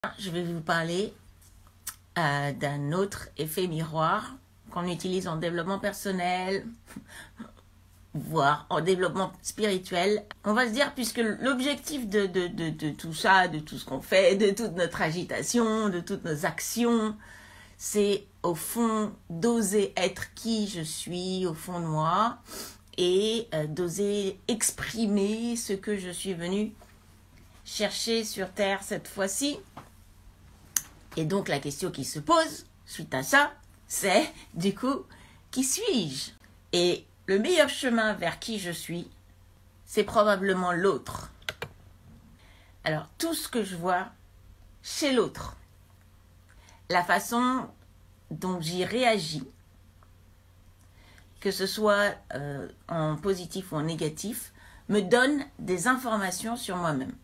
Je vais vous parler d'un autre effet miroir qu'on utilise en développement personnel, voire en développement spirituel. On va se dire, puisque l'objectif de tout ça, de tout ce qu'on fait, de toute notre agitation, de toutes nos actions, c'est au fond d'oser être qui je suis au fond de moi et d'oser exprimer ce que je suis venue chercher sur Terre cette fois-ci. Et donc la question qui se pose suite à ça, c'est du coup, qui suis-je? Et le meilleur chemin vers qui je suis, c'est probablement l'autre. Alors tout ce que je vois chez l'autre, la façon dont j'y réagis, que ce soit en positif ou en négatif, me donne des informations sur moi-même.